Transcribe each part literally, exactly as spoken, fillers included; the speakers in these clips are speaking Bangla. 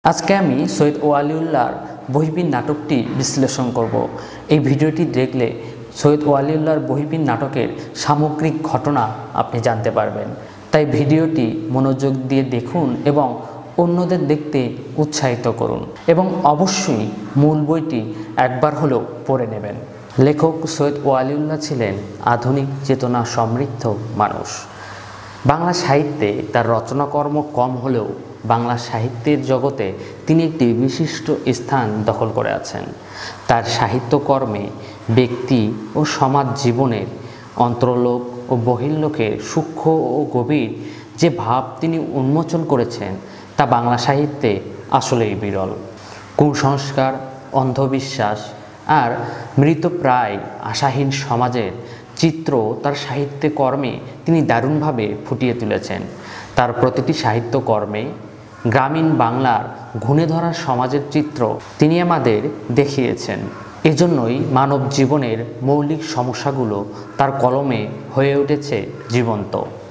আজকে আমি সৈয়দ ওয়ালিউল্লাহর বহিবিন নাটকটি বিশ্লেষণ করব। এই ভিডিওটি দেখলে সৈয়দ ওয়ালিউল্লাহর বহিবিন নাটকের সামগ্রিক ঘটনা আপনি জানতে পারবেন। তাই ভিডিওটি মনোযোগ দিয়ে দেখুন এবং অন্যদের দেখতে উৎসাহিত করুন এবং অবশ্যই মূল বইটি একবার হলেও পড়ে নেবেন। লেখক সৈয়দ ওয়ালিউল্লাহ ছিলেন আধুনিক চেতনা সমৃদ্ধ মানুষ। বাংলা সাহিত্যে তার রচনাকর্ম কম হলেও বাংলা সাহিত্যের জগতে তিনি একটি বিশিষ্ট স্থান দখল করে আছেন। তার সাহিত্যকর্মে ব্যক্তি ও সমাজ জীবনের অন্তরলোক ও বহির্লোকের সূক্ষ্ম ও গভীর যে ভাব তিনি উন্মোচন করেছেন তা বাংলা সাহিত্যে আসলেই বিরল। কুসংস্কার, অন্ধবিশ্বাস আর মৃতপ্রায় আশাহীন সমাজের চিত্র তার সাহিত্যকর্মে তিনি দারুণভাবে ফুটিয়ে তুলেছেন। তার প্রতিটি সাহিত্যকর্মে গ্রামীণ বাংলার ঘুণে ধরা সমাজের চিত্র তিনি আমাদের দেখিয়েছেন। এজন্যই মানব জীবনের মৌলিক সমস্যাগুলো তার কলমে হয়ে উঠেছে জীবন্ত।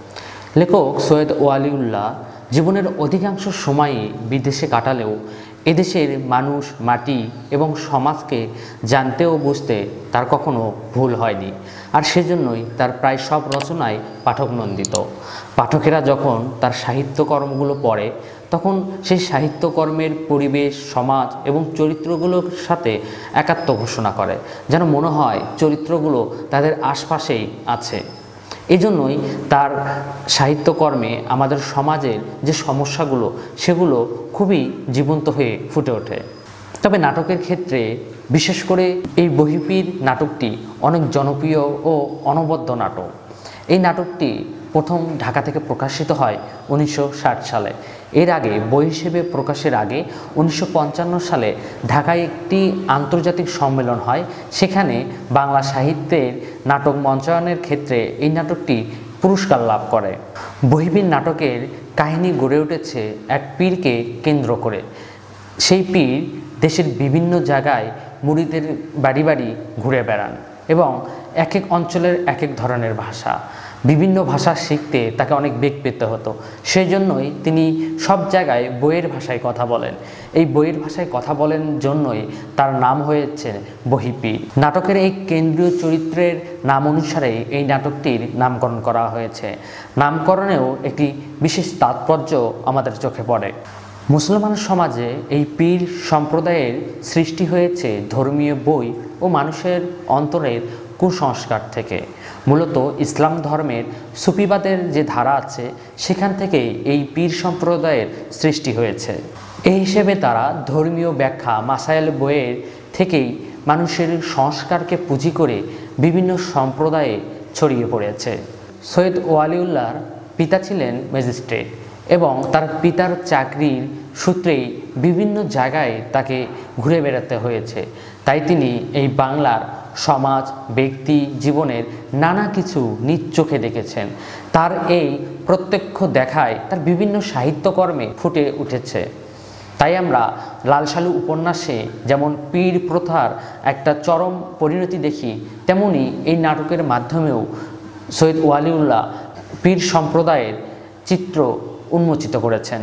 লেখক সৈয়দ ওয়ালিউল্লাহ জীবনের অধিকাংশ সময়ই বিদেশে কাটালেও এদেশের মানুষ, মাটি এবং সমাজকে জানতে ও বুঝতে তার কখনো ভুল হয়নি। আর সেজন্যই তার প্রায় সব রচনায় পাঠকনন্দিত। পাঠকেরা যখন তার সাহিত্যকর্মগুলো পড়ে তখন সেই সাহিত্যকর্মের পরিবেশ, সমাজ এবং চরিত্রগুলোর সাথে একাত্ম ঘোষণা করে, যেন মনে হয় চরিত্রগুলো তাদের আশপাশেই আছে। এই জন্যই তার সাহিত্যকর্মে আমাদের সমাজের যে সমস্যাগুলো সেগুলো খুবই জীবন্ত হয়ে ফুটে ওঠে। তবে নাটকের ক্ষেত্রে বিশেষ করে এই বহিবিন নাটকটি অনেক জনপ্রিয় ও অনবদ্য নাটক। এই নাটকটি প্রথম ঢাকা থেকে প্রকাশিত হয় উনিশশো ষাট সালে। এর আগে বই হিসেবে প্রকাশের আগে উনিশশো পঞ্চান্ন সালে ঢাকায় একটি আন্তর্জাতিক সম্মেলন হয়। সেখানে বাংলা সাহিত্যের নাটক মঞ্চায়নের ক্ষেত্রে এই নাটকটি পুরস্কার লাভ করে। বহিবিন নাটকের কাহিনী গড়ে উঠেছে এক পীরকে কেন্দ্র করে। সেই পীর দেশের বিভিন্ন জায়গায় মুরিদের বাড়ি বাড়ি ঘুরে বেড়ান এবং এক এক অঞ্চলের এক এক ধরনের ভাষা, বিভিন্ন ভাষা শিখতে তাকে অনেক বেগ পেতে হতো। সেই জন্যই তিনি সব জায়গায় বইয়ের ভাষায় কথা বলেন। এই বইয়ের ভাষায় কথা বলেন জন্যই তার নাম হয়েছে বহিপীর। নাটকের এই কেন্দ্রীয় চরিত্রের নাম অনুসারে এই নাটকটির নামকরণ করা হয়েছে। নামকরণেও একটি বিশেষ তাৎপর্য আমাদের চোখে পড়ে। মুসলমান সমাজে এই পীর সম্প্রদায়ের সৃষ্টি হয়েছে ধর্মীয় বই ও মানুষের অন্তরের কুসংস্কার থেকে। মূলত ইসলাম ধর্মের সুফিবাদের যে ধারা আছে সেখান থেকে এই পীর সম্প্রদায়ের সৃষ্টি হয়েছে। এই হিসেবে তারা ধর্মীয় ব্যাখ্যা মাসায়েল বইয়ের থেকেই মানুষের সংস্কারকে পুঁজি করে বিভিন্ন সম্প্রদায়ে ছড়িয়ে পড়েছে। সৈয়দ ওয়ালিউল্লাহর পিতা ছিলেন ম্যাজিস্ট্রেট এবং তার পিতার চাকরির সূত্রেই বিভিন্ন জায়গায় তাকে ঘুরে বেড়াতে হয়েছে। তাই তিনি এই বাংলার সমাজ, ব্যক্তি জীবনের নানা কিছু নিজ চোখে দেখেছেন। তার এই প্রত্যক্ষ দেখায় তার বিভিন্ন সাহিত্যকর্মে ফুটে উঠেছে। তাই আমরা লাল সালু উপন্যাসে যেমন পীর প্রথার একটা চরম পরিণতি দেখি, তেমনি এই নাটকের মাধ্যমেও সৈয়দ ওয়ালিউল্লাহ পীর সম্প্রদায়ের চিত্র উন্মোচিত করেছেন।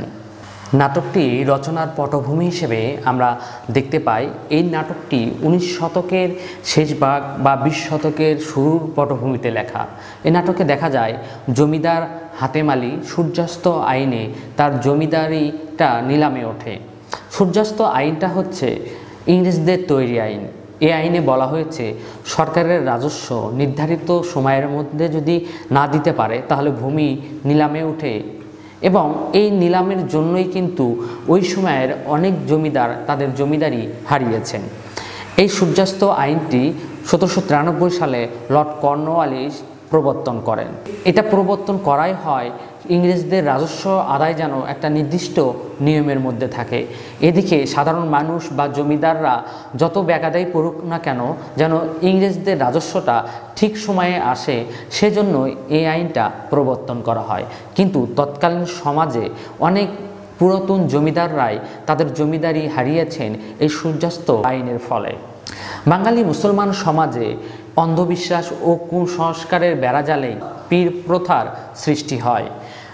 নাটকটি রচনার পটভূমি হিসেবে আমরা দেখতে পাই এই নাটকটি উনিশ শতকের শেষ ভাগ বা বিশ শতকের শুরুর পটভূমিতে লেখা। এই নাটকে দেখা যায় জমিদার হাতেম আলী সূর্যাস্ত আইনে তার জমিদারিটা নিলামে ওঠে। সূর্যাস্ত আইনটা হচ্ছে ইংরেজদের তৈরি আইন। এই আইনে বলা হয়েছে সরকারের রাজস্ব নির্ধারিত সময়ের মধ্যে যদি না দিতে পারে তাহলে ভূমি নিলামে উঠে এবং এই নিলামের জন্যই কিন্তু ওই সময়ের অনেক জমিদার তাদের জমিদারি হারিয়েছেন। এই সূর্যাস্ত আইনটি সতেরোশো তিরানব্বই সালে লর্ড কর্নওয়ালিস প্রবর্তন করেন। এটা প্রবর্তন করাই হয় ইংরেজদের রাজস্ব আদায় যেন একটা নির্দিষ্ট নিয়মের মধ্যে থাকে। এদিকে সাধারণ মানুষ বা জমিদাররা যত ব্যাগাদাই পড়ুক না কেন যেন ইংরেজদের রাজস্বটা ঠিক সময়ে আসে, সেজন্য এই আইনটা প্রবর্তন করা হয়। কিন্তু তৎকালীন সমাজে অনেক পুরাতন জমিদাররাই তাদের জমিদারি হারিয়েছেন এই সূর্যাস্ত আইনের ফলে। বাঙালি মুসলমান সমাজে অন্ধবিশ্বাস ও কুসংস্কারের বেড়াজালে পীর প্রথার সৃষ্টি হয়।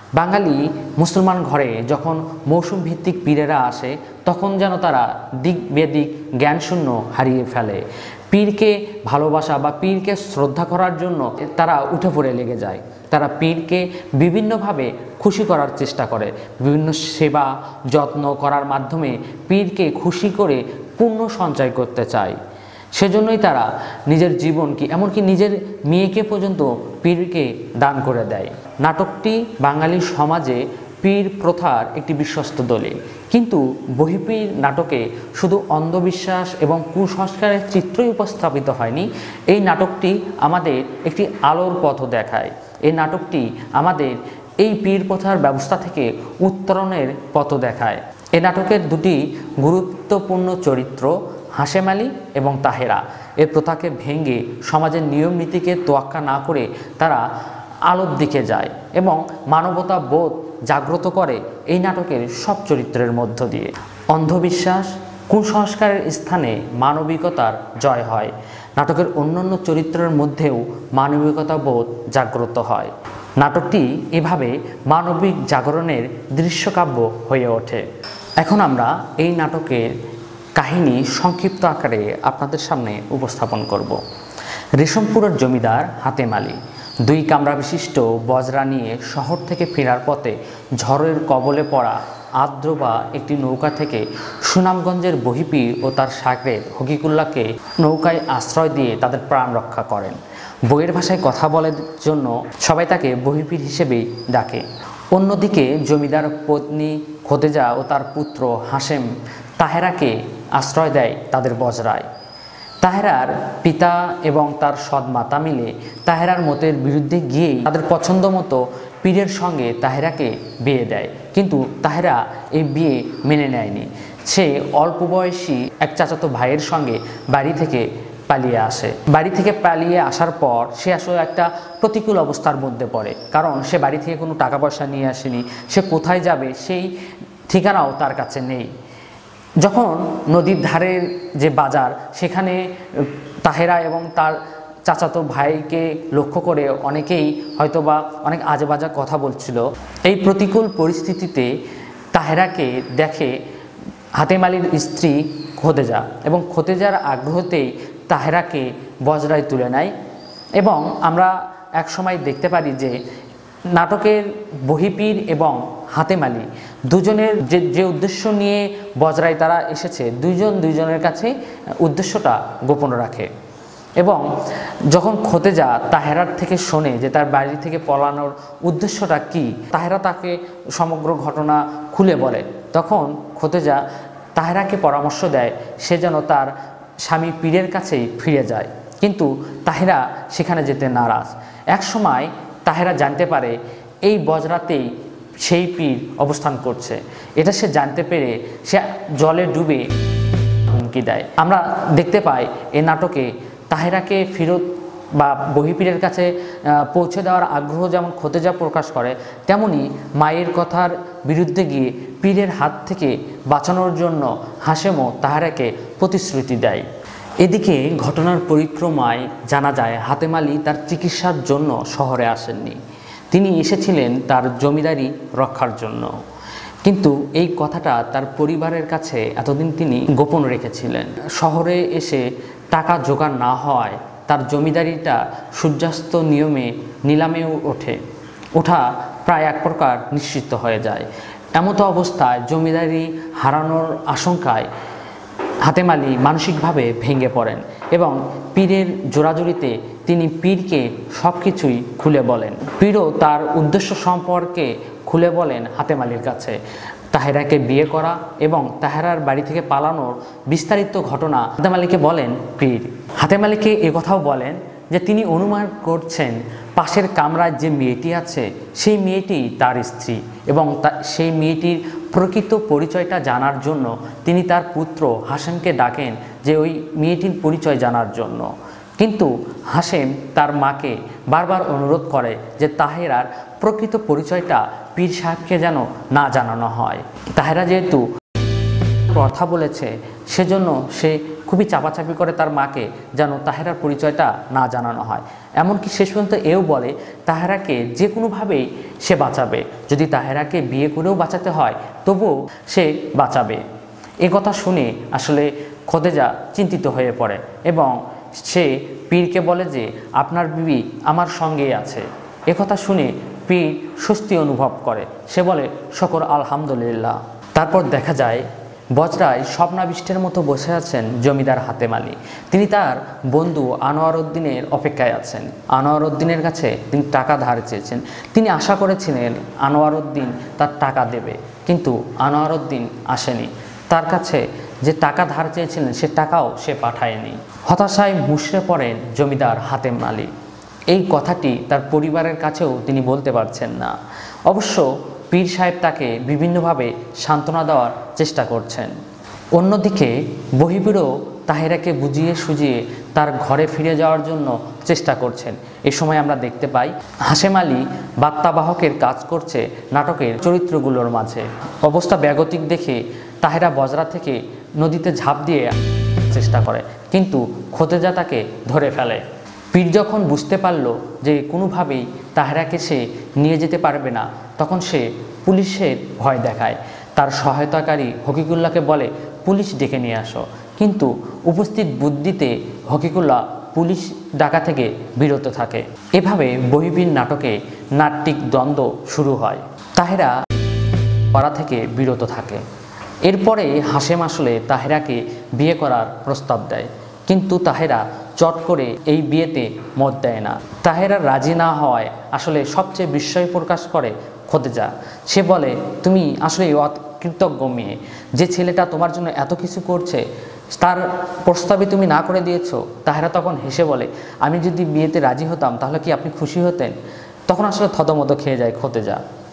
বাঙালি মুসলমান ঘরে যখন মৌসুম ভিত্তিক পীরেরা আসে তখন যেন তারা দিক বেদিক জ্ঞানশূন্য হারিয়ে ফেলে। পীরকে ভালোবাসা বা পীরকে শ্রদ্ধা করার জন্য তারা উঠে পড়ে লেগে যায়। তারা পীরকে বিভিন্নভাবে খুশি করার চেষ্টা করে, বিভিন্ন সেবা যত্ন করার মাধ্যমে পীরকে খুশি করে পুণ্য সঞ্চয় করতে চায়। সেজন্যই তারা নিজের জীবনকে এমনকি নিজের মেয়েকে পর্যন্ত পীরকে দান করে দেয়। নাটকটি বাঙালি সমাজে পীর প্রথার একটি বিশ্বস্ত দলিল। কিন্তু বহিঃপীর নাটকে শুধু অন্ধবিশ্বাস এবং কুসংস্কারের চিত্রই উপস্থাপিত হয়নি, এই নাটকটি আমাদের একটি আলোর পথ দেখায়। এই নাটকটি আমাদের এই পীর প্রথার ব্যবস্থা থেকে উত্তরণের পথ দেখায়। এই নাটকের দুটি গুরুত্বপূর্ণ চরিত্র হাশেম আলী এবং তাহেরা এই প্রথাকে ভেঙে সমাজের নিয়ম নীতিকে তোয়াক্কা না করে তারা আলোর দিকে যায় এবং মানবতা বোধ জাগ্রত করে এই নাটকের সব চরিত্রের মধ্য দিয়ে। অন্ধবিশ্বাস কুসংস্কারের স্থানে মানবিকতার জয় হয়। নাটকের অন্যান্য চরিত্রের মধ্যেও মানবিকতা বোধ জাগ্রত হয়। নাটকটি এভাবে মানবিক জাগরণের দৃশ্যকাব্য হয়ে ওঠে। এখন আমরা এই নাটকের কাহিনী সংক্ষিপ্ত আকারে আপনাদের সামনে উপস্থাপন করব। রেশমপুরের জমিদার হাতেম আলী দুই কামরা বিশিষ্ট বজরা নিয়ে শহর থেকে ফেরার পথে ঝড়ের কবলে পড়া আর্দ্র বা একটি নৌকা থেকে সুনামগঞ্জের বহিপীর ও তার শাগরেদ হকিকুল্লাহকে নৌকায় আশ্রয় দিয়ে তাদের প্রাণ রক্ষা করেন। বইয়ের ভাষায় কথা বলার জন্য সবাই তাকে বহিপীর হিসেবেই ডাকে। অন্যদিকে জমিদার পত্নী খোদেজা ও তার পুত্র হাশেম তাহেরাকে আশ্রয় দেয় তাদের বজরায়। তাহেরার পিতা এবং তার সৎ মাতা মিলে তাহেরার মতের বিরুদ্ধে গিয়েই তাদের পছন্দ মতো পীরের সঙ্গে তাহেরাকে বিয়ে দেয়, কিন্তু তাহেরা এই বিয়ে মেনে নেয়নি। সে অল্প বয়সী এক চাচাতো ভাইয়ের সঙ্গে বাড়ি থেকে পালিয়ে আসে। বাড়ি থেকে পালিয়ে আসার পর সে আসলে একটা প্রতিকূল অবস্থার মধ্যে পড়ে, কারণ সে বাড়ি থেকে কোনো টাকা পয়সা নিয়ে আসেনি। সে কোথায় যাবে সেই ঠিকানাও তার কাছে নেই। যখন নদীর ধারের যে বাজার, সেখানে তাহেরা এবং তার চাচাতো ভাইকে লক্ষ্য করে অনেকেই হয়তোবা অনেক আজেবাজে কথা বলছিল। এই প্রতিকূল পরিস্থিতিতে তাহেরাকে দেখে হাতেম আলীর স্ত্রী খোদেজা এবং খোদেজার আগ্রহতেই তাহেরাকে বজরায় তুলে নেয়। এবং আমরা এক সময় দেখতে পারি যে নাটকের বহিপীর এবং হাতেম আলী দুজনের যে যে উদ্দেশ্য নিয়ে বজরায় তারা এসেছে, দুইজন দুইজনের কাছে উদ্দেশ্যটা গোপন রাখে। এবং যখন খোদেজা তাহেরার থেকে শোনে যে তার বাড়ি থেকে পলানোর উদ্দেশ্যটা কি, তাহেরা তাকে সমগ্র ঘটনা খুলে বলে। তখন খোদেজা তাহেরাকে পরামর্শ দেয় সে যেন তার স্বামী পীরের কাছেই ফিরে যায়, কিন্তু তাহেরা সেখানে যেতে নারাজ। এক সময় তাহেরা জানতে পারে এই বজরাতেই সেই পীর অবস্থান করছে। এটা সে জানতে পেরে সে জলে ডুবে হুমকি দেয়। আমরা দেখতে পাই এই নাটকে তাহেরাকে ফেরত বা বহিপীরের কাছে পৌঁছে দেওয়ার আগ্রহ যেমন খোদেজা প্রকাশ করে, তেমনি মায়ের কথার বিরুদ্ধে গিয়ে পীরের হাত থেকে বাঁচানোর জন্য হাশেমও তাহেরাকে প্রতিশ্রুতি দেয়। এদিকে ঘটনার পরিক্রমায় জানা যায় হাতেম আলী তার চিকিৎসার জন্য শহরে আসেননি, তিনি এসেছিলেন তার জমিদারি রক্ষার জন্য। কিন্তু এই কথাটা তার পরিবারের কাছে এতদিন তিনি গোপন রেখেছিলেন। শহরে এসে টাকা জোগাড় না হওয়ায় তার জমিদারিটা সূর্যাস্ত নিয়মে নিলামেও ওঠে ওঠা প্রায় এক প্রকার নিশ্চিত হয়ে যায়। এমতো অবস্থায় জমিদারি হারানোর আশঙ্কায় হাতেম আলী মানসিকভাবে ভেঙে পড়েন এবং পীরের জোড়াজুড়িতে তিনি পীরকে সব কিছুই খুলে বলেন। পীরও তার উদ্দেশ্য সম্পর্কে খুলে বলেন হাতেম আলীর কাছে। তাহেরাকে বিয়ে করা এবং তাহেরার বাড়ি থেকে পালানোর বিস্তারিত ঘটনা হাতেম আলীকে বলেন পীর। হাতেম আলীকে এ কথাও বলেন যে তিনি অনুমান করছেন পাশের কামরায় যে মেয়েটি আছে সেই মেয়েটি তার স্ত্রী এবং সেই মেয়েটির প্রকৃত পরিচয়টা জানার জন্য তিনি তার পুত্র হাশেমকে ডাকেন যে ওই মেয়েটির পরিচয় জানার জন্য। কিন্তু হাশেম তার মাকে বারবার অনুরোধ করে যে তাহেরার প্রকৃত পরিচয়টা পীর সাহেবকে যেন না জানানো হয়। তাহেরা যেহেতু কথা বলেছে সেজন্য সে খুবই চাপাচাপি করে তার মাকে যেন তাহেরার পরিচয়টা না জানানো হয়। এমনকি শেষ পর্যন্ত এও বলে তাহেরাকে যে কোনোভাবেই সে বাঁচাবে, যদি তাহেরাকে বিয়ে করেও বাঁচাতে হয় তবুও সে বাঁচাবে। এ কথা শুনে আসলে খোদেজা চিন্তিত হয়ে পড়ে এবং সে পীরকে বলে যে আপনার বিবি আমার সঙ্গেই আছে। এ কথা শুনে পীর স্বস্তি অনুভব করে, সে বলে শকর আলহামদুলিল্লাহ। তারপর দেখা যায় বজরায় স্বপ্নাবিষ্টের মতো বসে আছেন জমিদার হাতেম আলী। তিনি তার বন্ধু আনোয়ার উদ্দিনের অপেক্ষায় আছেন। আনোয়ার উদ্দিনের কাছে তিনি টাকা ধার চেয়েছেন। তিনি আশা করেছিলেন আনোয়ার উদ্দিন তার টাকা দেবে, কিন্তু আনোয়ার উদ্দিন আসেনি। তার কাছে যে টাকা ধার চেয়েছিলেন সে টাকাও সে পাঠায়নি। হতাশায় মুষড়ে পড়েন জমিদার হাতেম আলী। এই কথাটি তার পরিবারের কাছেও তিনি বলতে পারছেন না। অবশ্য পীর সাহেব তাকে বিভিন্নভাবে সান্ত্বনা দেওয়ার চেষ্টা করছেন। অন্যদিকে বহিবীরও তাহেরাকে বুঝিয়ে সুজিয়ে তার ঘরে ফিরে যাওয়ার জন্য চেষ্টা করছেন। এই সময় আমরা দেখতে পাই হাশেম আলী বার্তাবাহকের কাজ করছে নাটকের চরিত্রগুলোর মাঝে। অবস্থা বেগতিক দেখে তাহেরা বজরা থেকে নদীতে ঝাঁপ দিয়ে চেষ্টা করে, কিন্তু খোদেজা তাকে ধরে ফেলে। পীর যখন বুঝতে পারল যে কোনোভাবেই তাহেরাকে সে নিয়ে যেতে পারবে না, তখন সে পুলিশের ভয় দেখায়। তার সহায়তাকারী হকিকুল্লাহকে বলে পুলিশ ডেকে নিয়ে আসো, কিন্তু উপস্থিত বুদ্ধিতে হকিকুল্লাহ পুলিশ ডাকা থেকে বিরত থাকে। এভাবে বহিবীর নাটকে নাট্যিক দ্বন্দ্ব শুরু হয়। তাহেরা পাড়া থেকে বিরত থাকে। এরপরে হাশেম আসলে তাহেরাকে বিয়ে করার প্রস্তাব দেয়, কিন্তু তাহেরা চট করে এই বিয়েতে মত দেয় না। তাহেরা রাজি না হওয়ায় আসলে সবচেয়ে বিস্ময় প্রকাশ করে খোদেজা। সে বলে তুমি আসলে অকৃতজ্ঞ মেয়ে, যে ছেলেটা তোমার জন্য এত কিছু করছে তার প্রস্তাবে তুমি না করে দিয়েছো। তাহেরা তখন হেসে বলে আমি যদি বিয়েতে রাজি হতাম তাহলে কি আপনি খুশি হতেন? তখন আসলে থতমত খেয়ে যায় খোদেজা।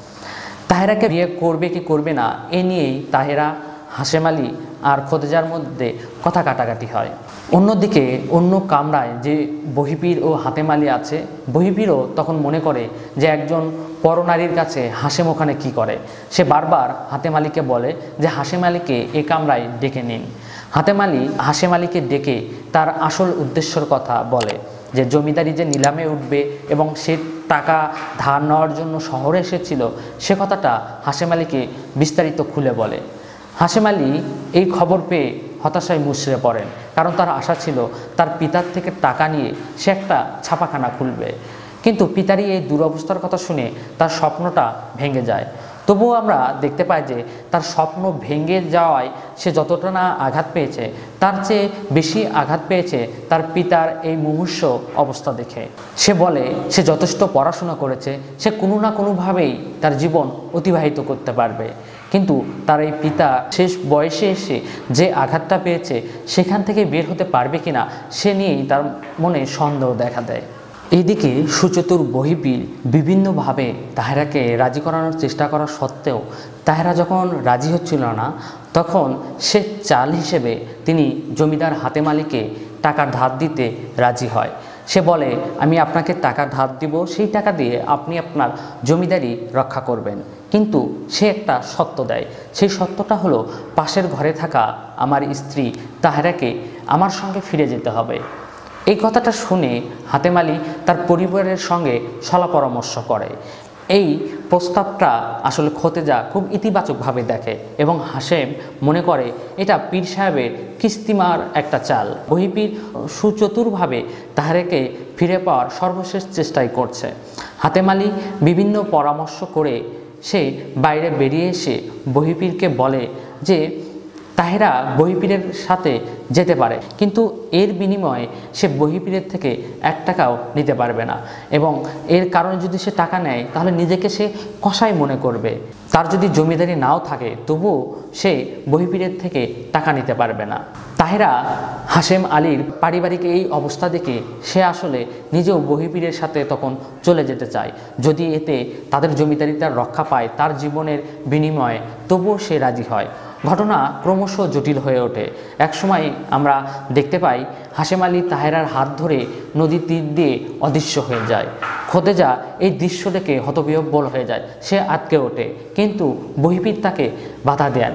তাহেরাকে বিয়ে করবে কি করবে না এ নিয়েই তাহেরা, হাশেম আলী আর খোদেজার মধ্যে কথা কাটাকাটি হয়। অন্যদিকে অন্য কামরায় যে বহিপীর ও হাতেম আলী আছে, বহিপীরও তখন মনে করে যে একজন পরনারীর কাছে হাশেম ওখানে কি করে। সে বারবার হাতেম আলীকে বলে যে হাশেম আলীকে এ কামরায় ডেকে নিন। হাতেম আলী হাশেম আলীকে ডেকে তার আসল উদ্দেশ্যর কথা বলে, যে জমিদারি যে নিলামে উঠবে এবং সে টাকা ধার নেওয়ার জন্য শহরে এসেছিল সে কথাটা হাশেম আলীকে বিস্তারিত খুলে বলে। হাশেম আলী এই খবর পেয়ে হতাশায় মুচড়ে পড়েন, কারণ তার আশা ছিল তার পিতার থেকে টাকা নিয়ে সে একটা ছাপাখানা খুলবে। কিন্তু পিতারই এই দুরবস্থার কথা শুনে তার স্বপ্নটা ভেঙে যায়। তবুও আমরা দেখতে পাই যে তার স্বপ্ন ভেঙে যাওয়ায় সে যতটা না আঘাত পেয়েছে তার চেয়ে বেশি আঘাত পেয়েছে তার পিতার এই মুমূর্ষ অবস্থা দেখে। সে বলে সে যথেষ্ট পড়াশোনা করেছে, সে কোনো না কোনোভাবেই তার জীবন অতিবাহিত করতে পারবে, কিন্তু তার এই পিতা শেষ বয়সে এসে যে আঘাতটা পেয়েছে সেখান থেকে বের হতে পারবে কিনা সে নিয়েই তার মনে সন্দেহ দেখা দেয়। এইদিকে সুচতুর বহিপীর বিভিন্নভাবে তাহেরাকে রাজি করানোর চেষ্টা করা সত্ত্বেও তাহেরা যখন রাজি হচ্ছিল না, তখন সে চাল হিসেবে তিনি জমিদার হাতেম আলীকে টাকা ধার দিতে রাজি হয়। সে বলে আমি আপনাকে টাকা ধার দিব, সেই টাকা দিয়ে আপনি আপনার জমিদারি রক্ষা করবেন, কিন্তু সে একটা শর্ত দেয়। সেই শর্তটা হলো পাশের ঘরে থাকা আমার স্ত্রী তাহেরাকে আমার সঙ্গে ফিরে যেতে হবে। এই কথাটা শুনে হাতেম আলী তার পরিবারের সঙ্গে সলা পরামর্শ করে। এই প্রস্তাবটা আসলে খোদেজা খুব ইতিবাচকভাবে দেখে এবং হাশেম মনে করে এটা পীর সাহেবের কিস্তিমার একটা চাল। বহিপীর সুচতুরভাবে তাহেরাকে ফিরে পাওয়ার সর্বশেষ চেষ্টাই করছে। হাতেম আলী বিভিন্ন পরামর্শ করে সে বাইরে বেরিয়ে এসে বহিপীরকে বলে যে তাহেরা বহিপীরের সাথে যেতে পারে, কিন্তু এর বিনিময়ে সে বহিপীরের থেকে এক টাকাও নিতে পারবে না, এবং এর কারণে যদি সে টাকা নেয় তাহলে নিজেকে সে কসাই মনে করবে। তার যদি জমিদারি নাও থাকে তবুও সে বহিপীরের থেকে টাকা নিতে পারবে না। তাহেরা হাশেম আলীর পারিবারিক এই অবস্থা দেখে সে আসলে নিজেও বহিপীরের সাথে তখন চলে যেতে চায়। যদি এতে তাদের জমিদারিটা রক্ষা পায় তার জীবনের বিনিময়ে, তবুও সে রাজি হয়। ঘটনা ক্রমশ জটিল হয়ে ওঠে। একসময় আমরা দেখতে পাই হাশেম আলী তাহেরার হাত ধরে নদীর তীর দিয়ে অদৃশ্য হয়ে যায়। খোদেজা এই দৃশ্য দেখে হতবিহ্বল হয়ে যায়, সে আটকে ওঠে, কিন্তু বহিপীর তাকে বাধা দেন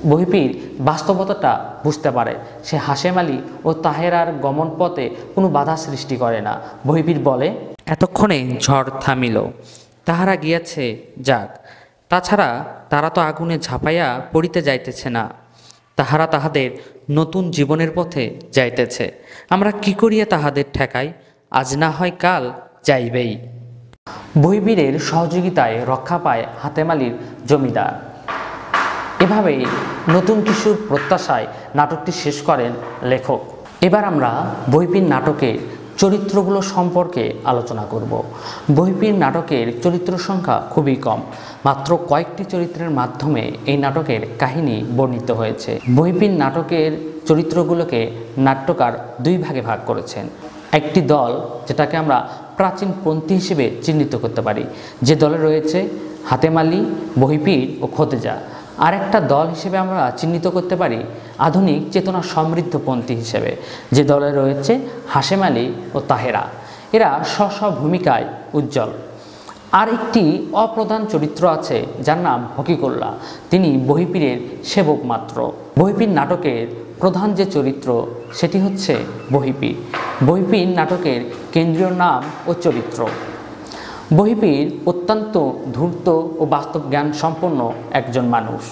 বহিপির বাস্তবতাটা বুঝতে পারে। সে হাশেম আলী ও তাহেরার গমন পথে কোনো বাধা সৃষ্টি করে না। বহিপির বলে, এতক্ষণে ঝড় থামিল, তাহারা গিয়াছে যাক, তাছাড়া তারা তো আগুনে ঝাঁপাইয়া পড়িতে যাইতেছে না, তাহারা তাহাদের নতুন জীবনের পথে যাইতেছে। আমরা কি করিয়া তাহাদের ঠেকাই? আজ না হয় কাল যাইবেই। বহিবীরের সহযোগিতায় রক্ষা পায় হাতেম আলীর জমিদার। এভাবেই নতুন কিছুর প্রত্যাশায় নাটকটি শেষ করেন লেখক। এবার আমরা বহিবীর নাটকের চরিত্রগুলো সম্পর্কে আলোচনা করব। বহিবীর নাটকের চরিত্র সংখ্যা খুবই কম, মাত্র কয়েকটি চরিত্রের মাধ্যমে এই নাটকের কাহিনী বর্ণিত হয়েছে। বহিবীর নাটকের চরিত্রগুলোকে নাট্যকার দুই ভাগে ভাগ করেছেন। একটি দল যেটাকে আমরা প্রাচীনপন্থী হিসেবে চিহ্নিত করতে পারি, যে দলে রয়েছে হাতেম আলী, বহিপীর ও খোতেজা। আর একটা দল হিসেবে আমরা চিহ্নিত করতে পারি আধুনিক চেতনা সমৃদ্ধপন্থী হিসেবে, যে দলে রয়েছে হাশেম আলী ও তাহেরা। এরা স্ব স্ব ভূমিকায় উজ্জ্বল। আর একটি অপ্রধান চরিত্র আছে যার নাম হকিকুল্লাহ। তিনি বহিপীরের সেবক মাত্র। বহিপীর নাটকের প্রধান যে চরিত্র সেটি হচ্ছে বহিপীর। বহিপীর নাটকের কেন্দ্রীয় নাম ও চরিত্র। বহিপীর অত্যন্ত ধূর্ত ও বাস্তব জ্ঞান সম্পন্ন একজন মানুষ।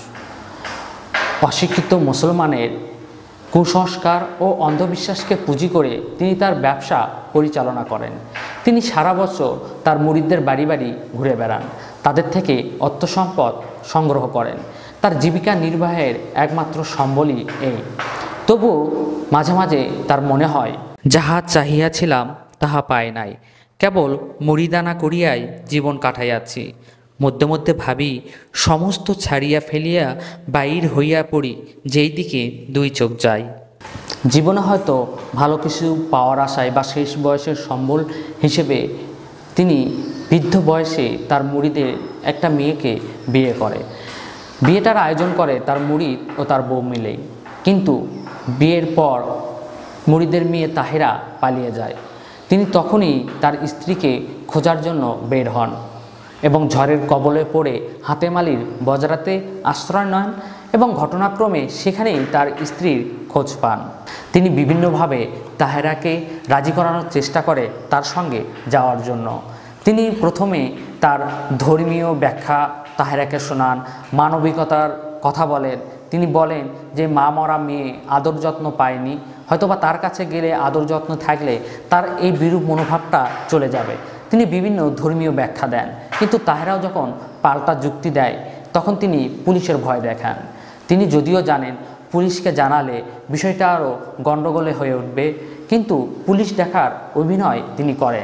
অশিক্ষিত মুসলমানের কুসংস্কার ও অন্ধবিশ্বাসকে পুঁজি করে তিনি তার ব্যবসা পরিচালনা করেন। তিনি সারা বছর তার মুরিদদের বাড়ি বাড়ি ঘুরে বেড়ান, তাদের থেকে অর্থ সম্পদ সংগ্রহ করেন। তার জীবিকা নির্বাহের একমাত্র সম্বলই এই। তবু মাঝে মাঝে তার মনে হয়, যাহা চাহিয়াছিলাম তাহা পাই নাই, কেবল মুড়িদানা করিয়াই জীবন কাটাইয়াছি। মধ্যে মধ্যে ভাবি, সমস্ত ছাড়িয়া ফেলিয়া বাইর হইয়া পড়ি যেই দিকে দুই চোখ যায়। জীবনে হয়তো ভালো কিছু পাওয়ার আশায় বা শেষ বয়সের সম্বল হিসেবে তিনি বৃদ্ধ বয়সে তার মুরিদের একটা মেয়েকে বিয়ে করে। বিয়েটার আয়োজন করে তার মুরিদ ও তার বউ মিলেই। কিন্তু বিয়ের পর মুরিদের মেয়ে তাহেরা পালিয়ে যায়। তিনি তখনই তার স্ত্রীকে খোঁজার জন্য বের হন এবং ঝড়ের কবলে পড়ে হাতেম আলীর বজরাতে আশ্রয় নেন এবং ঘটনাক্রমে সেখানেই তার স্ত্রীর খোঁজ পান। তিনি বিভিন্নভাবে তাহেরাকে রাজি করানোর চেষ্টা করে তার সঙ্গে যাওয়ার জন্য। তিনি প্রথমে তার ধর্মীয় ব্যাখ্যা তাহেরাকে শোনান, মানবিকতার কথা বলেন। তিনি বলেন যে মা মরা মেয়ে আদর যত্ন পায়নি, হয়তোবা তার কাছে গেলে আদর যত্ন থাকলে তার এই বিরূপ মনোভাবটা চলে যাবে। তিনি বিভিন্ন ধর্মীয় ব্যাখ্যা দেন, কিন্তু তাহেরাও যখন পাল্টা যুক্তি দেয় তখন তিনি পুলিশের ভয় দেখান। তিনি যদিও জানেন পুলিশকে জানালে বিষয়টা আরও গণ্ডগোলে হয়ে উঠবে, কিন্তু পুলিশ দেখার অভিনয় তিনি করেন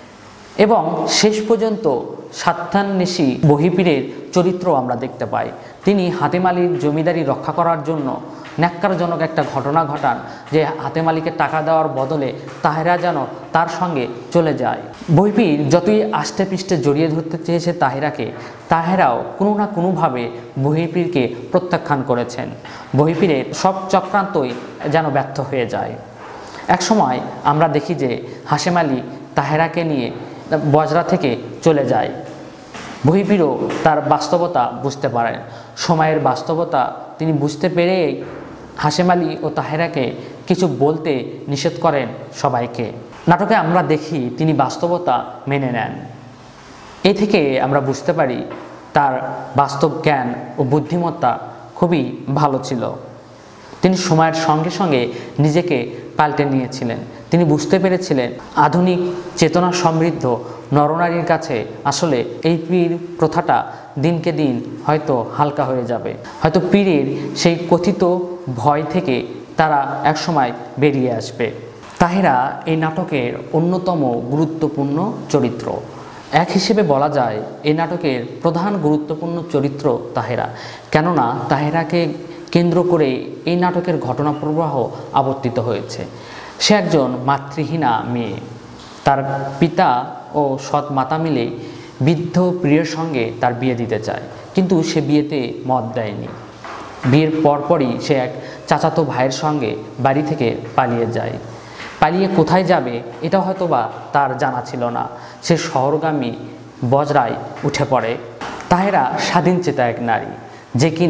এবং শেষ পর্যন্ত স্বার্থান্বেষী বহিপীরের চরিত্র আমরা দেখতে পাই। তিনি হাতেম আলীর জমিদারি রক্ষা করার জন্য ন্যাক্কারজনক একটা ঘটনা ঘটান যে হাতেম আলীকে টাকা দেওয়ার বদলে তাহেরা যেন তার সঙ্গে চলে যায়। বহিপীর যতই আষ্টে পৃষ্ঠে জড়িয়ে ধরতে চেয়েছে তাহেরাকে, তাহেরাও কোনো না কোনোভাবে বহিপীরকে প্রত্যাখ্যান করেছেন। বহিপীরের সব চক্রান্তই যেন ব্যর্থ হয়ে যায়। একসময় আমরা দেখি যে হাশেম আলী তাহেরাকে নিয়ে বজরা থেকে চলে যায়। বহিপীরও তার বাস্তবতা বুঝতে পারেন। সময়ের বাস্তবতা তিনি বুঝতে পেরেই হাশেম আলী ও তাহেরাকে কিছু বলতে নিষেধ করেন সবাইকে। নাটকে আমরা দেখি তিনি বাস্তবতা মেনে নেন। এ থেকে আমরা বুঝতে পারি তার বাস্তব জ্ঞান ও বুদ্ধিমত্তা খুবই ভালো ছিল। তিনি সময়ের সঙ্গে সঙ্গে নিজেকে পাল্টে নিয়েছিলেন। তিনি বুঝতে পেরেছিলেন আধুনিক চেতনা সমৃদ্ধ নরনারীর কাছে আসলে এই পীর প্রথাটা দিনকে দিন হয়তো হালকা হয়ে যাবে। হয়তো পীরের সেই কথিত ভয় থেকে তারা একসময় বেরিয়ে আসবে। তাহেরা এই নাটকের অন্যতম গুরুত্বপূর্ণ চরিত্র। এক হিসেবে বলা যায় এই নাটকের প্রধান গুরুত্বপূর্ণ চরিত্র তাহেরা, কেননা তাহেরাকে কেন্দ্র করে এই নাটকের ঘটনা প্রবাহ আবর্তিত হয়েছে। সে একজন মাতৃহীনা মেয়ে। তার পিতা ও সৎ মাতা মিলে বৃদ্ধ প্রিয়ের সঙ্গে তার বিয়ে দিতে চায়, কিন্তু সে বিয়েতে মত দেয়নি। বিয়ের পরপরই সে এক চাচাতো ভাইয়ের সঙ্গে বাড়ি থেকে পালিয়ে যায়। পালিয়ে কোথায় যাবে এটা হয়তোবা তার জানা ছিল না। সে শহরগামী বজরায় উঠে পড়ে। তাহেরা স্বাধীনচেতা এক নারী, যে কিনা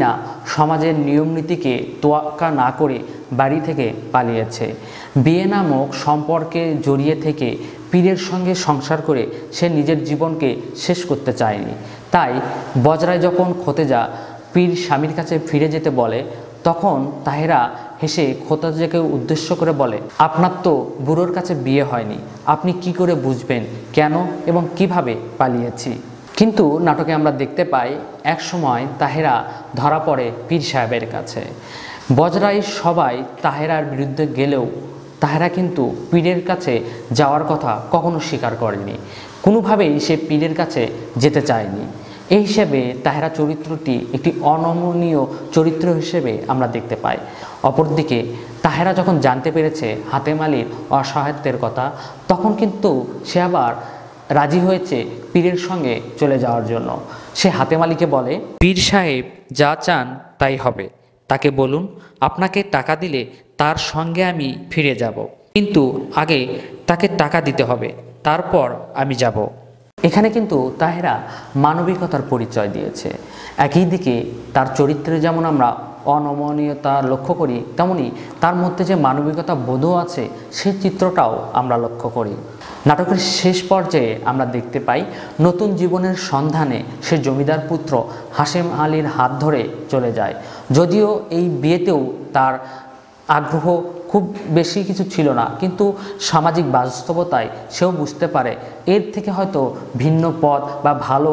সমাজের নিয়মনীতিকে তোয়াক্কা না করে বাড়ি থেকে পালিয়েছে। বিয়ে নামক সম্পর্কে জড়িয়ে থেকে পীরের সঙ্গে সংসার করে সে নিজের জীবনকে শেষ করতে চায়নি। তাই বজরায় যখন খোতেজা পীর স্বামীর কাছে ফিরে যেতে বলে, তখন তাহেরা হেসে খোতেজাকে উদ্দেশ্য করে বলে, আপনার তো বুড়োর কাছে বিয়ে হয়নি, আপনি কি করে বুঝবেন কেন এবং কিভাবে পালিয়েছি। কিন্তু নাটকে আমরা দেখতে পাই এক সময় তাহেরা ধরা পড়ে পীর সাহেবের কাছে। বজরায় সবাই তাহেরার বিরুদ্ধে গেলেও তাহেরা কিন্তু পীরের কাছে যাওয়ার কথা কখনো স্বীকার করেনি, কোনোভাবেই সে পীরের কাছে যেতে চায়নি। এই হিসেবে তাহেরা চরিত্রটি একটি অনমনীয় চরিত্র হিসেবে আমরা দেখতে পাই। অপরদিকে তাহেরা যখন জানতে পেরেছে হাতেম আলীর অসহায়ত্বের কথা, তখন কিন্তু সে আবার রাজি হয়েছে পীরের সঙ্গে চলে যাওয়ার জন্য। সে হাতেম আলীকে বলে, পীর সাহেব যা চান তাই হবে, তাকে বলুন আপনাকে টাকা দিলে তার সঙ্গে আমি ফিরে যাব, কিন্তু আগে তাকে টাকা দিতে হবে, তারপর আমি যাব। এখানে কিন্তু তাহেরা মানবিকতার পরিচয় দিয়েছে। একই দিকে তার চরিত্রে যেমন আমরা অনমনীয়তা লক্ষ্য করি, তেমনি তার মধ্যে যে মানবিকতা বোধও আছে সেই চিত্রটাও আমরা লক্ষ্য করি। নাটকের শেষ পর্যায়ে আমরা দেখতে পাই নতুন জীবনের সন্ধানে সে জমিদার পুত্র হাশেম আলীর হাত ধরে চলে যায়। যদিও এই বিয়েতেও তার আগ্রহ খুব বেশি কিছু ছিল না, কিন্তু সামাজিক বাস্তবতায় সেও বুঝতে পারে এর থেকে হয়তো ভিন্ন পথ বা ভালো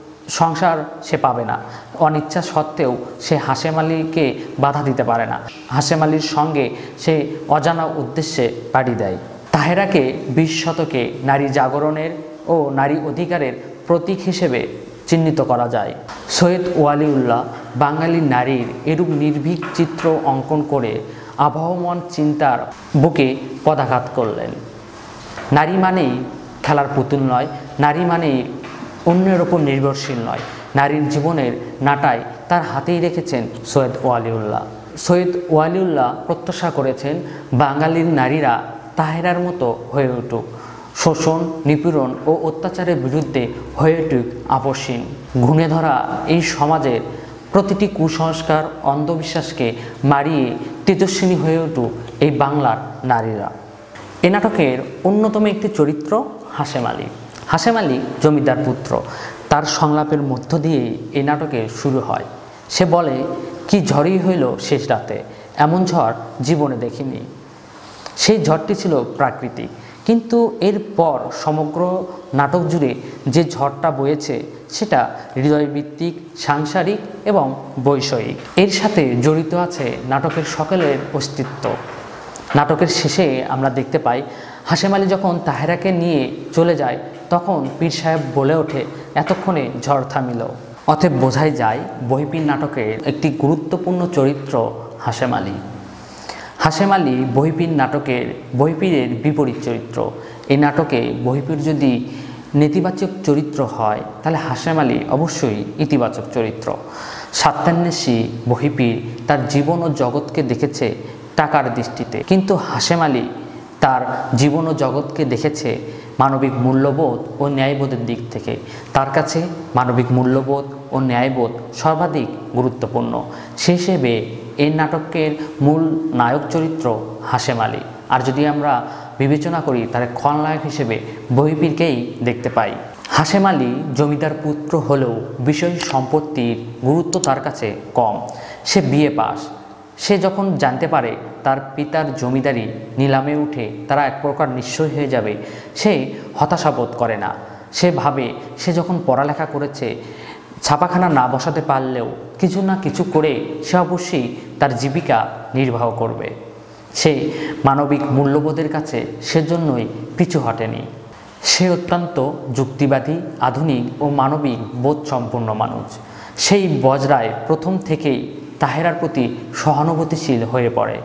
সংসার সে পাবে না। অনিচ্ছা সত্ত্বেও সে হাশেম আলীকে বাধা দিতে পারে না। হাশেম আলীর সঙ্গে সে অজানা উদ্দেশ্যে পাড়ি দেয়। তাহেরাকে বিশ শতকে নারী জাগরণের ও নারী অধিকারের প্রতীক হিসেবে চিহ্নিত করা যায়। সৈয়দ ওয়ালিউল্লাহ বাঙালি নারীর এরূপ নির্ভীক চিত্র অঙ্কন করে আবহমান চিন্তার বুকে পদাঘাত করলেন। নারী মানেই খেলার পুতুল নয়, নারী মানেই অন্যের ওপর নির্ভরশীল নয়, নারীর জীবনের নাটাই তার হাতেই রেখেছেন সৈয়দ ওয়ালিউল্লাহ। সৈয়দ ওয়ালিউল্লাহ প্রত্যাশা করেছেন বাঙালির নারীরা তাহেরার মতো হয়ে উঠুক, শোষণ নিপীড়ন ও অত্যাচারের বিরুদ্ধে হয়ে উঠুক আপসহীন। ঘুণে ধরা এই সমাজের প্রতিটি কুসংস্কার অন্ধবিশ্বাসকে মারিয়ে তেজস্বিনী হয়ে উঠুক এই বাংলার নারীরা। এ নাটকের অন্যতম একটি চরিত্র হাশেম আলী। হাশেম আলী জমিদার পুত্র। তার সংলাপের মধ্য দিয়েই এই নাটকে শুরু হয়। সে বলে, কি ঝড়ই হইল শেষ রাতে, এমন ঝড় জীবনে দেখিনি। সেই ঝড়টি ছিল প্রাকৃতিক, কিন্তু এরপর সমগ্র নাটক জুড়ে যে ঝড়টা বয়েছে সেটা হৃদয়ভিত্তিক, সাংসারিক এবং বৈষয়িক। এর সাথে জড়িত আছে নাটকের সকলের অস্তিত্ব। নাটকের শেষে আমরা দেখতে পাই হাশেম আলী যখন তাহেরাকে নিয়ে চলে যায়, তখন পীর সাহেব বলে ওঠে, এতক্ষণে ঝড় থামিল। অতএব বোঝাই যায় বহিপীর নাটকের একটি গুরুত্বপূর্ণ চরিত্র হাশেম আলী। হাশেম আলী বহিপীর নাটকের বহিপীরের বিপরীত চরিত্র। এই নাটকে বহিপীর যদি নেতিবাচক চরিত্র হয়, তাহলে হাশেম আলী অবশ্যই ইতিবাচক চরিত্র। সাত্যান্বেষী বহিপীর তার জীবন ও জগৎকে দেখেছে টাকার দৃষ্টিতে, কিন্তু হাশেম আলী তার জীবন ও জগৎকে দেখেছে মানবিক মূল্যবোধ ও ন্যায়বোধের দিক থেকে। তার কাছে মানবিক মূল্যবোধ ও ন্যায়বোধ সর্বাধিক গুরুত্বপূর্ণ। সেই হিসেবে এই নাটকের মূল নায়ক চরিত্র হাশেম আলী। আর যদি আমরা বিবেচনা করি তাহলে খলনায়ক হিসেবে বহিপীরকেই দেখতে পাই। হাশেম আলী জমিদার পুত্র হলেও বিষয় সম্পত্তির গুরুত্ব তার কাছে কম। সে বিএ পাস। সে যখন জানতে পারে তার পিতার জমিদারি নিলামে উঠে তারা এক প্রকার নিঃস্ব হয়ে যাবে, সে হতাশা বোধ করে না। সে ভাবে সে যখন পড়ালেখা করেছে, ছাপাখানা না বসাতে পারলেও কিছু না কিছু করে সে অবশ্যই তার জীবিকা নির্বাহ করবে। সে মানবিক মূল্যবোধের কাছে সেজন্যই পিছু হটেনি। সে অত্যন্ত যুক্তিবাদী, আধুনিক ও মানবিক বোধ সম্পন্ন মানুষ। সেই বজরায় প্রথম থেকেই তাহেরার প্রতি সহানুভূতিশীল হয়ে পড়ে।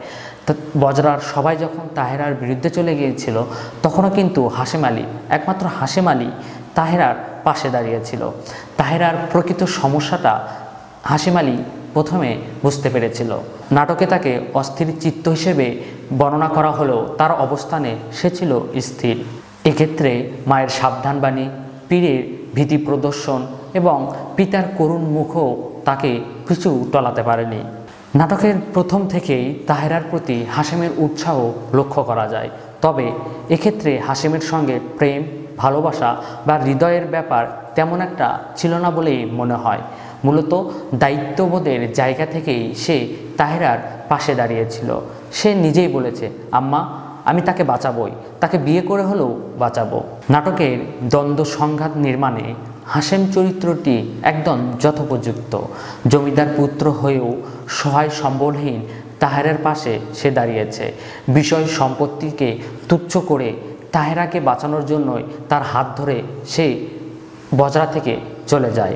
বজরার সবাই যখন তাহেরার বিরুদ্ধে চলে গিয়েছিল, তখনও কিন্তু হাশেম আলী, একমাত্র হাশেম আলী তাহেরার পাশে দাঁড়িয়েছিল। তাহেরার প্রকৃত সমস্যাটা হাশেম আলী প্রথমে বুঝতে পেরেছিল। নাটকে তাকে অস্থির চিত্ত হিসেবে বর্ণনা করা হলেও তার অবস্থানে সে ছিল স্থির। এক্ষেত্রে মায়ের সাবধানবাণী, পীরের ভীতি প্রদর্শন এবং পিতার করুণ মুখও তাকে পিছু টলাতে পারেনি। নাটকের প্রথম থেকেই তাহেরার প্রতি হাশেমের উৎসাহ লক্ষ্য করা যায়। তবে এক্ষেত্রে হাশেমের সঙ্গে প্রেম, ভালোবাসা বা হৃদয়ের ব্যাপার তেমন একটা ছিল না বলেই মনে হয়। মূলত দায়িত্ববোধের জায়গা থেকেই সে তাহেরার পাশে দাঁড়িয়েছিল। সে নিজেই বলেছে, আম্মা আমি তাকে বাঁচাবই, তাকে বিয়ে করে হলেও বাঁচাবো। নাটকের দ্বন্দ্ব সংঘাত নির্মাণে হাশেম চরিত্রটি একদম যথোপযুক্ত। জমিদার পুত্র হয়েও সহায় সম্বলহীন তাহেরার পাশে সে দাঁড়িয়েছে। বিষয় সম্পত্তিকে তুচ্ছ করে তাহেরাকে বাঁচানোর জন্যই তার হাত ধরে সে বজরা থেকে চলে যায়।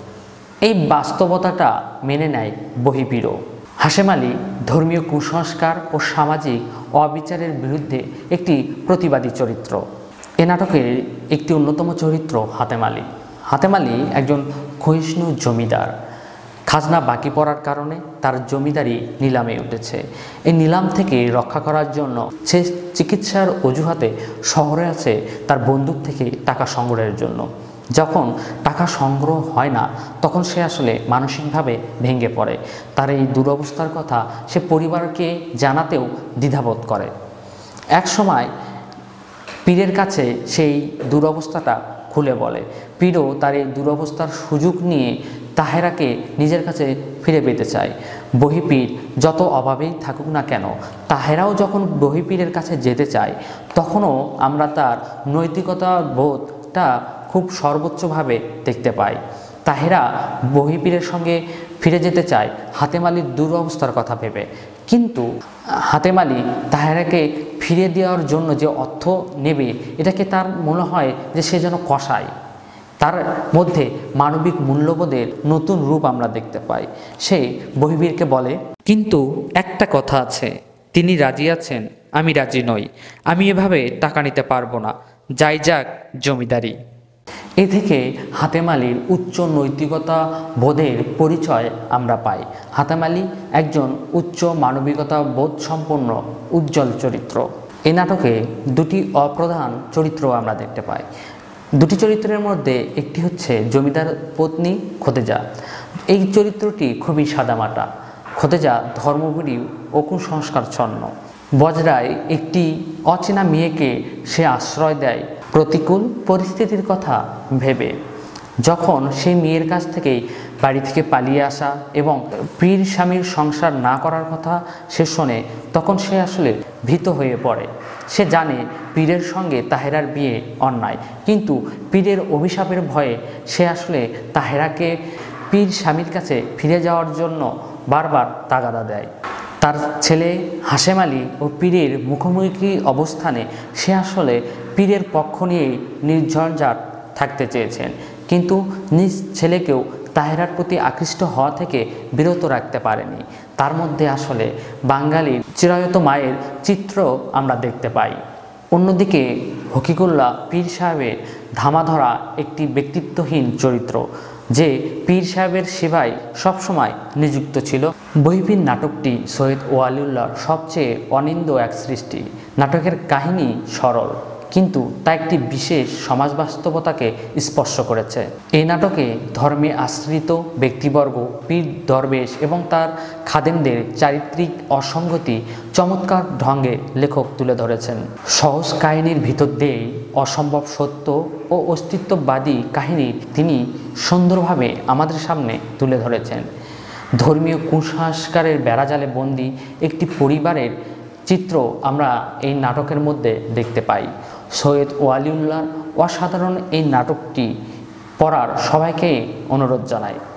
এই বাস্তবতাটা মেনে নেয় বহিঃপিরও। হাশেম আলী ধর্মীয় কুসংস্কার ও সামাজিক অবিচারের বিরুদ্ধে একটি প্রতিবাদী চরিত্র। এ নাটকের একটি অন্যতম চরিত্র হাতেম আলী। হাতেম আলী একজন ক্ষয়িষ্ণু জমিদার। খাজনা বাকি পড়ার কারণে তার জমিদারি নিলামে উঠেছে। এই নিলাম থেকে রক্ষা করার জন্য সে চিকিৎসার অজুহাতে শহরে আছে তার বন্দুক থেকে টাকা সংগ্রহের জন্য। যখন টাকা সংগ্রহ হয় না তখন সে আসলে মানসিকভাবে ভেঙে পড়ে। তার এই দুরবস্থার কথা সে পরিবারকে জানাতেও দ্বিধাবোধ করে। এক সময় পীরের কাছে সেই দুরবস্থাটা খুলে বলে। পীরও তার এই দুরবস্থার সুযোগ নিয়ে তাহেরাকে নিজের কাছে ফিরে পেতে চায়। বহিঃপীর যত অভাবেই থাকুক না কেন, তাহেরাও যখন বহিঃপীরের কাছে যেতে চায় তখনও আমরা তার নৈতিকতা বোধটা খুব সর্বোচ্চভাবে দেখতে পাই। তাহেরা বহিঃপীরের সঙ্গে ফিরে যেতে চায় হাতেম আলীর দুরবস্থার কথা ভেবে, কিন্তু হাতেম আলী তাহেরাকে ফিরে দেওয়ার জন্য যে অর্থ নেবে এটাকে তার মনে হয় যে সে যেন কষায়। তার মধ্যে মানবিক মূল্যবোধের নতুন রূপ আমরা দেখতে পাই। সে বহিঃপীরকে বলে, কিন্তু একটা কথা আছে, তিনি রাজি আছেন, আমি রাজি নই, আমি এভাবে টাকা নিতে পারবো না, যাই যাক জমিদারি। এ থেকে হাতেম আলীর উচ্চ নৈতিকতা বোধের পরিচয় আমরা পাই। হাতেম আলী একজন উচ্চ মানবিকতা বোধ সম্পন্ন উজ্জ্বল চরিত্র। এই নাটকে দুটি অপ্রধান চরিত্র আমরা দেখতে পাই। দুটি চরিত্রের মধ্যে একটি হচ্ছে জমিদার পত্নী খোদেজা। এই চরিত্রটি খুবই সাদামাটা। খোদেজা ধর্মভীরু ও কুসংস্কারচ্ছন্ন। বজরায় একটি অচেনা মেয়েকে সে আশ্রয় দেয় প্রতিকূল পরিস্থিতির কথা ভেবে। যখন সেই মেয়ের কাছ থেকেই বাড়ি থেকে পালিয়ে আসা এবং পীর স্বামীর সংসার না করার কথা সে শোনে, তখন সে আসলে ভীত হয়ে পড়ে। সে জানে পীরের সঙ্গে তাহেরার বিয়ে অন্যায়, কিন্তু পীরের অভিশাপের ভয়ে সে আসলে তাহেরাকে পীর স্বামীর কাছে ফিরে যাওয়ার জন্য বারবার তাগাদা দেয়। তার ছেলে হাশেম আলী ও পীরের মুখোমুখি অবস্থানে সে আসলে পীরের পক্ষ নিয়েই নির্ঝঞ্ঝাট থাকতে চেয়েছেন, কিন্তু নিজ ছেলেকেও তাহেরার প্রতি আকৃষ্ট হওয়া থেকে বিরত রাখতে পারেনি। তার মধ্যে আসলে বাঙালির চিরায়ত মায়ের চিত্র আমরা দেখতে পাই। অন্যদিকে হকিকুল্লাহ পীর সাহেবের ধামাধরা একটি ব্যক্তিত্বহীন চরিত্র, যে পীর সাহেবের সেবায় সবসময় নিযুক্ত ছিল। বহিঃপীর নাটকটি সৈয়দ ওয়ালিউল্লাহর সবচেয়ে অনিন্দ এক সৃষ্টি। নাটকের কাহিনী সরল, কিন্তু তা একটি বিশেষ সমাজ বাস্তবতাকে স্পর্শ করেছে। এই নাটকে ধর্মে আশ্রিত ব্যক্তিবর্গ, পীর দরবেশ এবং তার খাদেমদের চারিত্রিক অসঙ্গতি চমৎকার ঢঙ্গে লেখক তুলে ধরেছেন। সহজ কাহিনীর ভিতর দিয়েই অসম্ভব সত্য ও অস্তিত্ববাদী কাহিনী তিনি সুন্দরভাবে আমাদের সামনে তুলে ধরেছেন। ধর্মীয় কুসংস্কারের বেড়াজালে বন্দী একটি পরিবারের চিত্র আমরা এই নাটকের মধ্যে দেখতে পাই। সৈয়দ ওয়ালিউল্লাহর অসাধারণ এই নাটকটি পড়ার সবাইকে অনুরোধ জানাই।